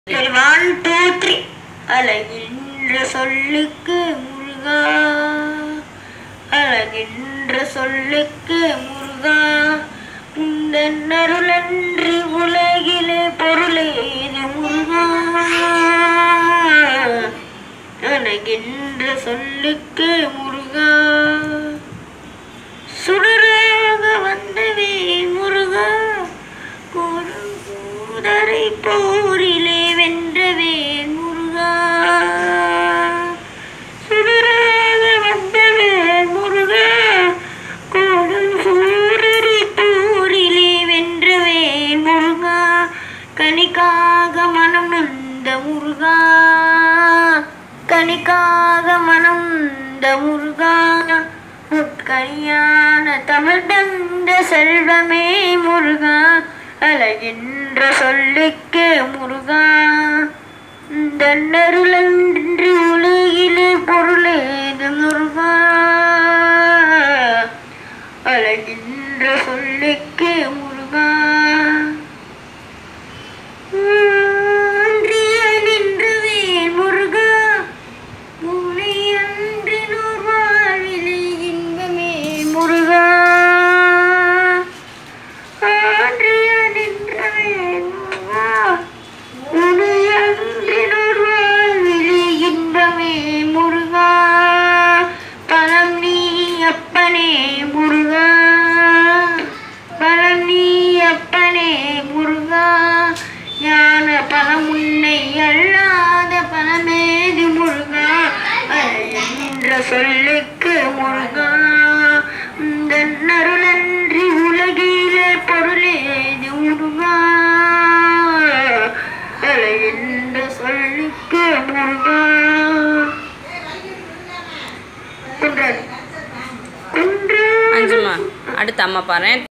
1 2 3 அழகின்ற சொல்லுக்கு முருகா, அழகின்ற சொல்லுக்கு முருகா, உந்தன் அருளன்றி உலகிலே பொருளேது முருகா, அழகின்ற சொல்லுக்கு முருகா, சுடராக வந்தவே முருகா, கூதரை போரிலே வென்றவே முருகா, சுடராக வந்தவே முருகா, கூதரை போரிலே வென்றவே முருகா, கனிக்காக மனம் நொந்த முருகா, கனிக்காக மனம் நொந்த முருகா, முற்கனியான தமிழ் தந்த செல்வமே முருகா, அழகின்ற சொல்லுக்கு முருகா, தன்னருளன்று உலகிலே பொருளேது முருகா, அழகின்ற சொல்லுக்கு முருகா, நின்றவே முருகா, உனை அன்றினோர் வாழ்விலே இன்பமே முருகா, முருகா, பலம் நீ அப்பனே முருகா, பலம் நீ அப்பனே முருகா, ஞான பலம் உன்னை அல்லாத பலமேது முருகா, என்ற சொல்லுக்கு முருகா, உந்தன் அருளன்றி உலகிலே பொருளேது முருகா, என்ற சொல்லுக்கு முருகா. அஞ்சுமா அடுத்து அம்மா பாரு.